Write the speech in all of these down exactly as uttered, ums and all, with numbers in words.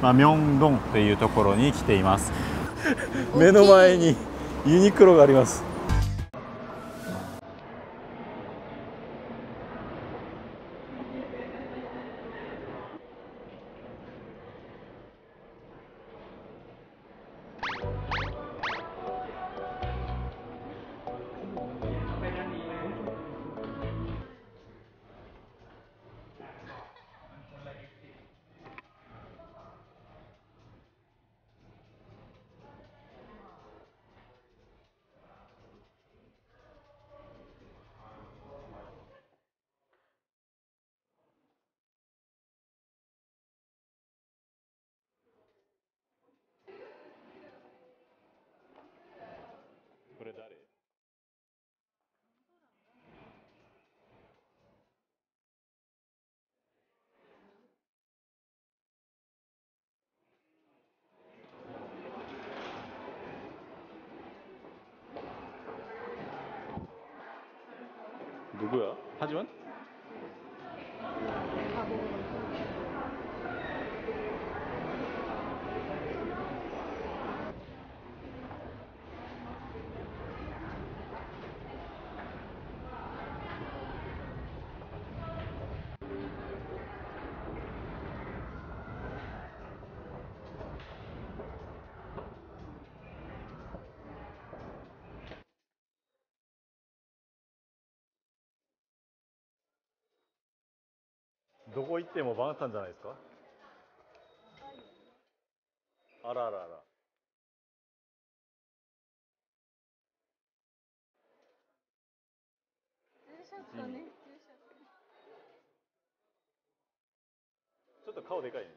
まあ、ミョンドンというところに来ています。目の前にユニクロがあります。これ誰？누구야? 하지원?どこ行ってもバンさんじゃないですか。あらあらあら。ちょっと顔でかいね。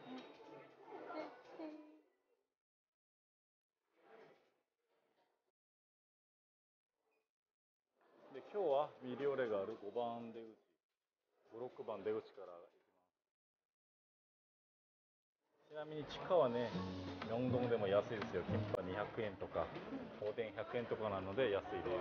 で、今日はミリオレがあるごばん出口、ご、ろくばん出口から行きます。ちなみに地下はね、ミョンドンでも安いですよ。キンパにひゃくえんとか、おでんひゃくえんとかなので安いです。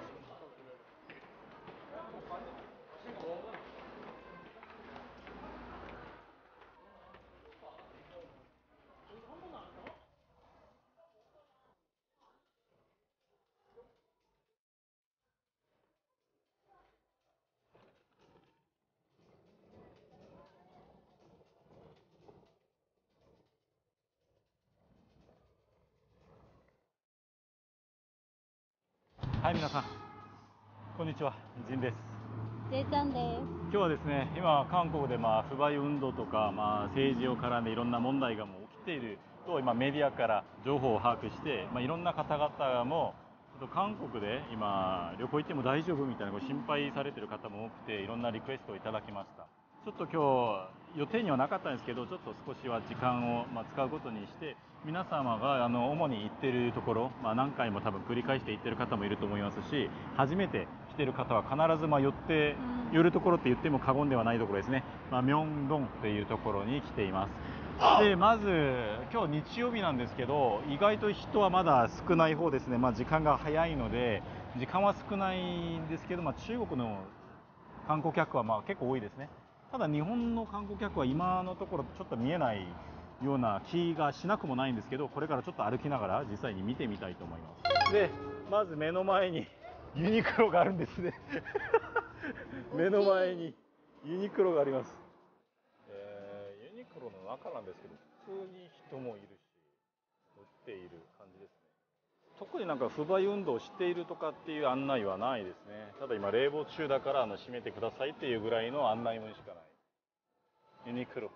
はい、皆さん、こんにちは、ジンです。 J ちゃんです。 今日はですね、今、韓国でまあ不買運動とか、まあ、政治を絡んでいろんな問題がもう起きていると、今、メディアから情報を把握して、まあ、いろんな方々も、ちょっと韓国で今、旅行行っても大丈夫みたいな心配されている方も多くて、いろんなリクエストをいただきました。ちょっと今日、予定にはなかったんですけど、ちょっと少しは時間をまあ使うことにして、皆様があの主に行っているところ、まあ、何回も多分繰り返して行っている方もいると思いますし、初めて来ている方は必ずまあ寄って、寄るところって言っても過言ではないところですね。まあ、ミョンドンというところに来ています。で、まず今日日曜日なんですけど、意外と人はまだ少ない方ですね。まあ、時間が早いので、時間は少ないんですけど、まあ、中国の観光客はまあ結構多いですね。ただ日本の観光客は今のところちょっと見えないような気がしなくもないんですけど、これからちょっと歩きながら実際に見てみたいと思います。で、まず目の前にユニクロがあるんですね。目の前にユニクロがあります。えー、ユニクロの中なんですけど、普通に人もいるし、売っている感じですね。特になんか不買運動をしているとかっていう案内はないですね。ただ今冷房中だからあの閉めてくださいっていうぐらいの案内文しかない。ユニクロ。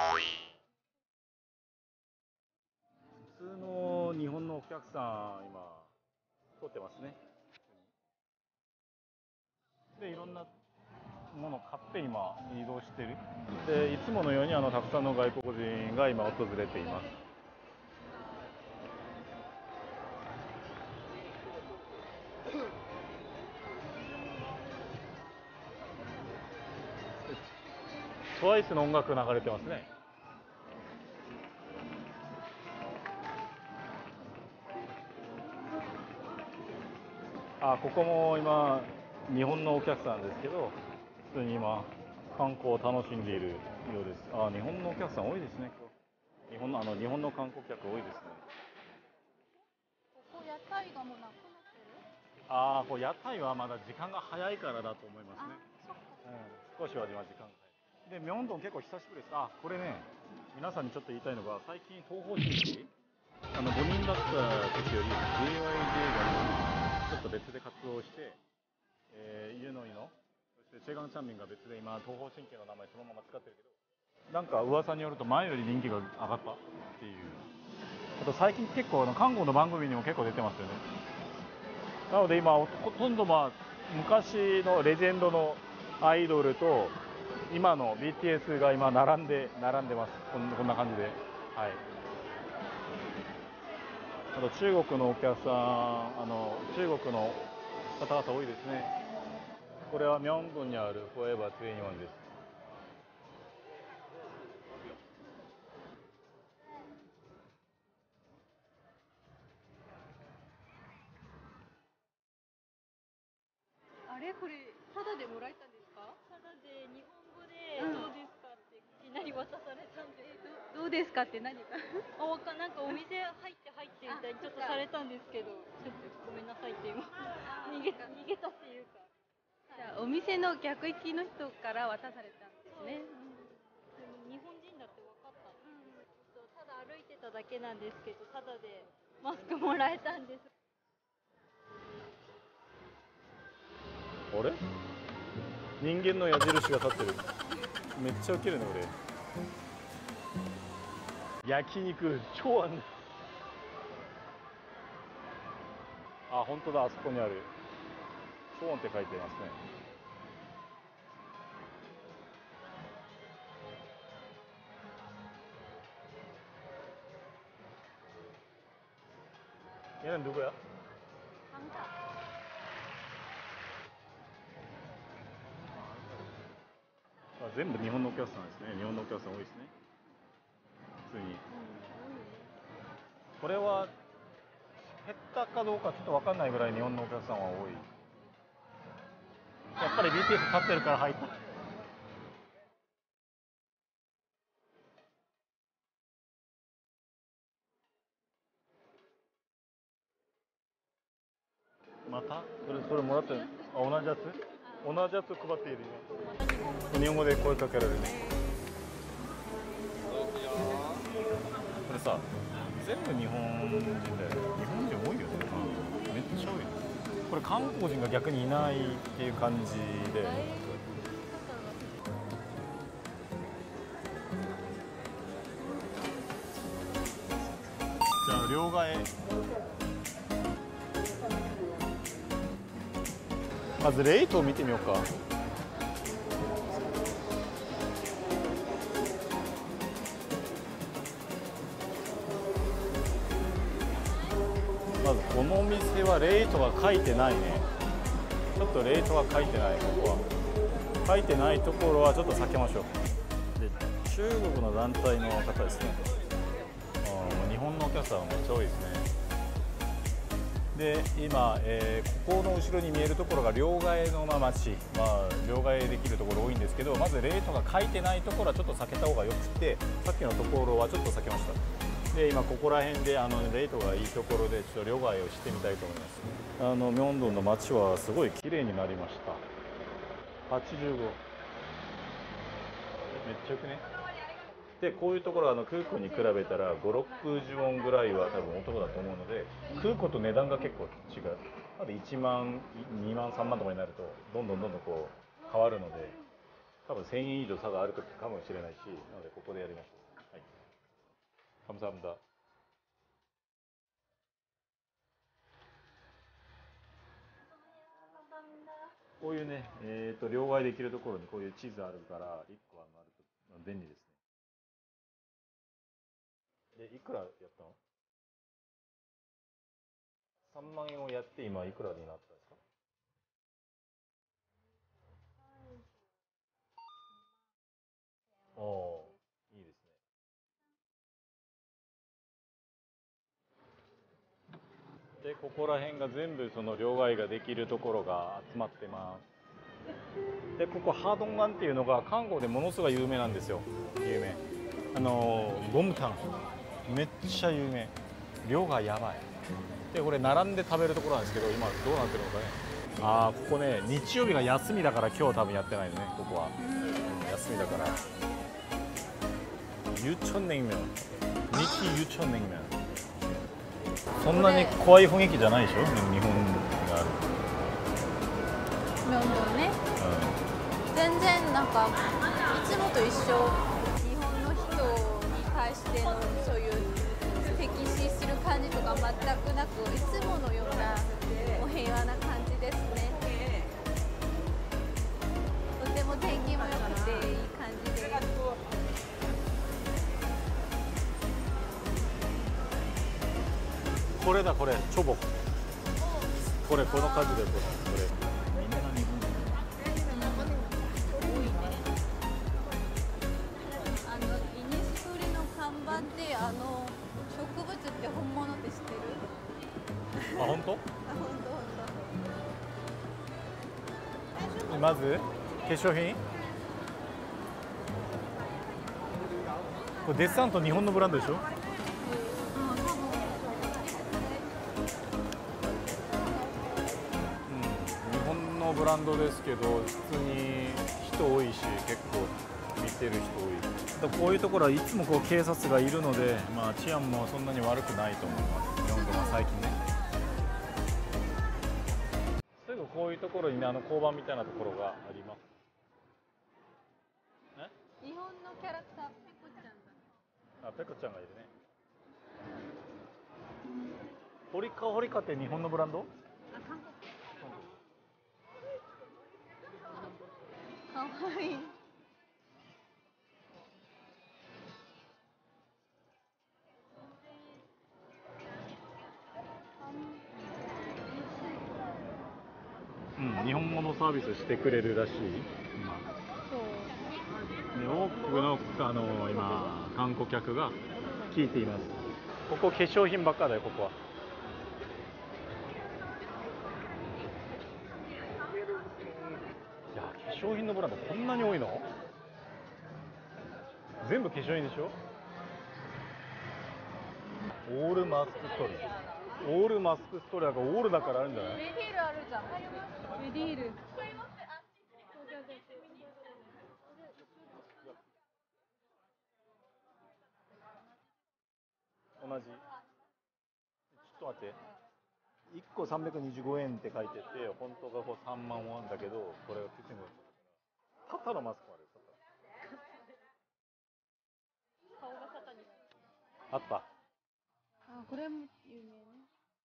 普通の日本のお客さん今撮ってますね。でいろんなものを買って今移動してる。でいつものようにあのたくさんの外国人が今訪れています。トワイスの音楽流れてますね。あ、ここも今日本のお客さんですけど、普通に今観光を楽しんでいるようです。あ、日本のお客さん多いですね今日。 日本のあの日本の観光客多いですね。 ここ屋台がもうなくなってる。 ああ、こう屋台はまだ時間が早いからだと思いますね。 そっか。 うん、少しは今時間が早い。で、ミョンドン結構久しぶりです。あ、これね、皆さんにちょっと言いたいのが、最近東方神起、あのごにんだった時より ジェイワイジェー がちょっと別で活動して、えー、ユノイの、そしてチェガンチャンミンが別で今東方神起の名前そのまま使ってるけど、なんか噂によると前より人気が上がったっていう。あと最近結構韓国の番組にも結構出てますよね。なので今ほとんどまあ昔のレジェンドのアイドルと今の ビーティーエス が今並んで並んでます。こんこんな感じで、はい。あと中国のお客さん、あの中国の方々多いですね。これはミョンドンにあるフォーエバーにじゅういちです。 あれこれタダでもらえたんですか？ ただで日本語でどうですかっていきなり渡されたんで、 どうですかって何かあ、わかなんかお店入って入ってみたいにちょっとされたんですけど、ちょっとごめんなさいって今逃げ逃げたっていうか。 じゃあお店の客引きの人から渡されたんですね。 でも日本人だって分かったんです。そうただ歩いてただけなんですけど、ただでマスクもらえたんです。 あれ人間の矢印が立ってる。めっちゃウケるね俺。焼肉超あんね。あ、本当だ、あそこにある超音って書いてますね。얘는 누구야? 아, 전부 일본のお客さんですね。日本のお客さん多いですね。普通に。これは減ったかどうかちょっと分かんないぐらい日本のお客さんは多い。やっぱり ビーティーエス 立ってるから入った。またそれそれもらってる。あ、同じやつ同じやつ配っている今。日本語で声かけられるね。これさ、全部日本人だよね。日本人多いよね。めっちゃ多い。これ韓国人が逆にいないっていう感じで。じゃあ両替。まずレートを見てみようか。まずこのお店はレートが書いてないね。ちょっとレートが書いてない。ここは書いてないところはちょっと避けましょう。で、中国の団体の方ですね。あ、日本のお客さんはめっちゃ多いですね。で今、えー、ここの後ろに見えるところが両替のまあ町、まあ、両替できるところ多いんですけど、まずレートが書いてないところはちょっと避けた方がよくて、さっきのところはちょっと避けました。で今ここら辺であのレートがいいところでちょっと両替をしてみたいと思います。あのミョンドンの町はすごい綺麗になりました。はちじゅうご、めっちゃよくね。でこういうところはあの空港に比べたらご、ろくじゅうウォンぐらいは多分お得だと思うので、空港と値段が結構違う。まだいちまん、にまん、さんまんとかになるとどんどんどんどんこう変わるので、多分せんえん以上差があるかもしれないし、なのでここでやりました。はい。감사합니다。こういうね、えーと両替できるところにこういう地図あるからいっこあると便利ですね。でいくらやったの？さんまん円をやって今いくらになったんですか？おおー、いいですね。でここら辺が全部その両替ができるところが集まってます。でここハードンガンっていうのが韓国でものすごい有名なんですよ。有名あのゴムタンめっちゃ有名、量がやばい。でこれ並んで食べるところなんですけど、今どうなってるのかね。ああここね日曜日が休みだから今日は多分やってないね、ここは、うん、休みだから。ユチョン냉면、ミキユチョン냉면。そんなに怖い雰囲気じゃないでしょ、日本がある。 面倒ね、うん、全然なんかいつもと一緒。日本の人に対してのそういう敵視する感じとか全くなく、いつものようなもう平和な感じですね。とても天気も良くていい感じで。 これだこれチョボ、これこの感じでこれこれみんな日本多いね。あのイニストリの看板であの植物って本物って知ってる？ あ本当？ あ本当本まず化粧品、これデッサンと日本のブランドでしょ。ブランドですけど普通に人多いし結構見てる人多い。こういうところはいつもこう警察がいるので、まあ、治安もそんなに悪くないと思います。日本でも最近ね。すぐこういうところにね、あの交番みたいなところがあります。 日本のキャラクターペコちゃんだ。 あ、ペコちゃんがいるね。ホリカホリカって日本のブランド？ あ、韓国。かわいい。 うん、日本語のサービスしてくれるらしい。今で多くのあの今観光客が聞いています。ここ化粧品ばっかだよ、ここは。いや、化粧品のブランドこんなに多いの？全部化粧品でしょ。オールマスクストーリー、オールマスクストーリーだからオールだからあるんじゃない？ メディールあるじゃん。メディール。 同じ。ちょっと待って。いっこさんびゃくにじゅうごえんって書いてて、本当がこうさんまんウォンだけど、これがきゅうせんごひゃくえん。タタのマスクまで。 顔が肩にあった。 あ、これも有名ね。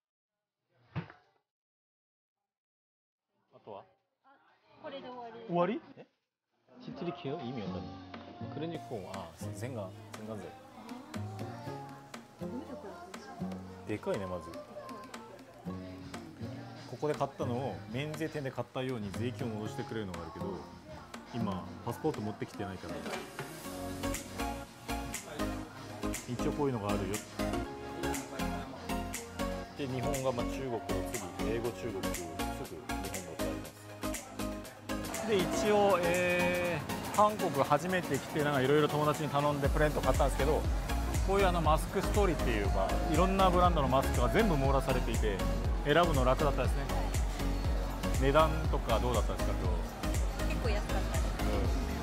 あとは？ これで終わり。 終わり？え？치트리케요? 이미 왔다니. 그러니까 아, 생강, 생강색. でかいね、まず。ここで買ったのを免税店で買ったように税金を戻してくれるのがあるけど、今パスポート持ってきてないから一応こういうのがあるよ。で日本がまあ中国の次、英語中国、すぐ日本語とあります。で一応、えー、韓国初めて来てなんかいろいろ友達に頼んでプレゼント買ったんですけど、こういうあのマスクストーリーっていうかいろんなブランドのマスクが全部網羅されていて選ぶの楽だったですね。値段とかどうだったですか今日？ 結構安かった、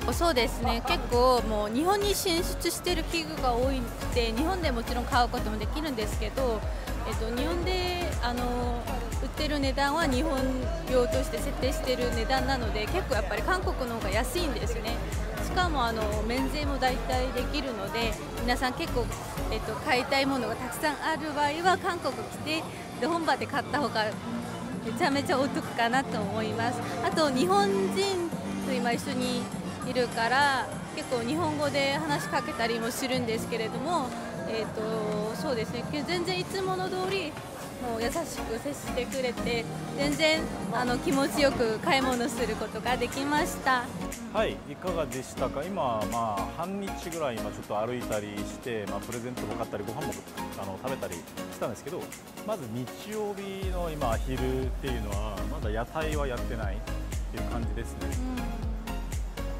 うん、そうですね。結構もう日本に進出している器具が多いので日本でもちろん買うこともできるんですけど、えっと、日本であの売ってる値段は日本用として設定している値段なので結構やっぱり韓国の方が安いんですね。しかもあの免税も大体できるので皆さん結構、えっと、買いたいものがたくさんある場合は韓国来てで本場で買った方がめちゃめちゃお得かなと思います。あと日本人と今一緒にいるから結構日本語で話しかけたりもするんですけれども、えーと、そうですね、全然いつもの通りもう優しく接してくれて全然あの気持ちよく買い物することができました。 はい、いかがでしたか。今、まあ、半日ぐらい今ちょっと歩いたりして、まあ、プレゼントも買ったりご飯もあの食べたりしたんですけど、まず日曜日の今昼っていうのはまだ屋台はやってないっていう感じですね。 う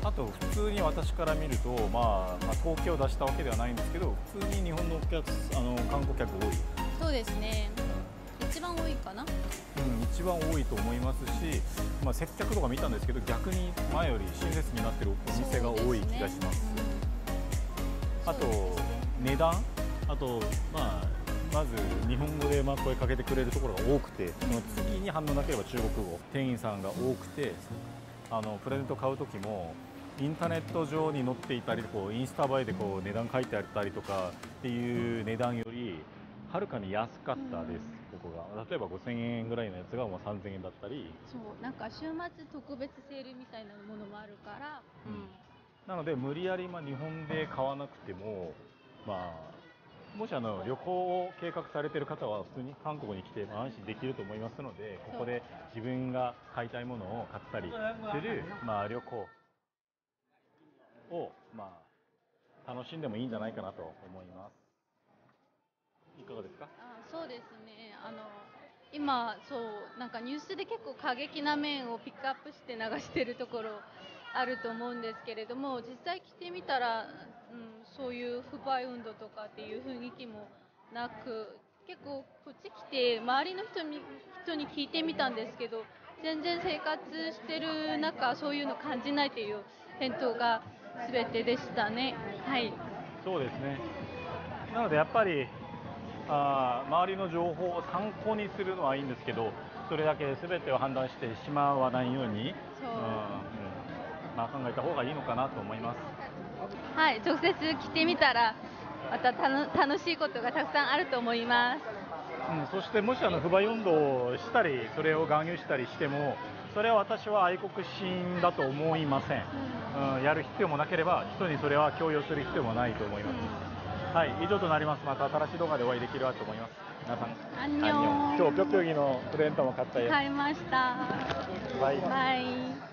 あと普通に私から見ると、まあ、まあ統計を出したわけではないんですけど、普通に日本のお客あの観光客多い、 そうですね。一番多いかな。 うん、一番多いと思いますし、まあ、接客とか見たんですけど、逆に前より親切になってるお店が多い気がします。あと値段、あと、まあ、まず日本語でまあ声かけてくれるところが多くて、その次に反応なければ中国語、店員さんが多くて、あのプレゼント買う時もインターネット上に載っていたり、こうインスタ映えでこう値段書いてあったりとかっていう値段よりはるかに安かったです、ここが。例えばごせんえんぐらいのやつがもうさんぜんえんだったり、 そうなんか週末特別セールみたいなものもあるから、 うんなので無理やりまあ日本で買わなくても、まあ、もしあの旅行を計画されている方は普通に韓国に来てまあ安心できると思いますので、ここで自分が買いたいものを買ったりする、まあ、旅行を、まあ、楽しんでもいいんじゃないかなと思います。いかがですか？ あそうですね。あの今そうなんかニュースで結構過激な面をピックアップして流してるところあると思うんですけれども、実際来てみたら、うん、そういう不買運動とかっていう雰囲気もなく、結構こっち来て周りの人に人に聞いてみたんですけど、全然生活してる中そういうの感じないという返答が全てでしたね。はい。 そうですね。なのでやっぱりあ周りの情報を参考にするのはいいんですけど、それだけ全てを判断してしまわないように、 そううんうんまあ、考えた方がいいのかなと思います。 はい、直接来てみたらまたたの楽しいことがたくさんあると思います。 うん、そしてもしあの不買運動をしたりそれを含有したりしても、それは私は愛国心だと思いません、うん、やる必要もなければ人にそれは強要する必要もないと思います、はい、以上となります。また新しい動画でお会いできればと思います。皆さんアンニョン。 今日ピョクヨギのプレゼントも買ったよ。 買いました。 バイバイ。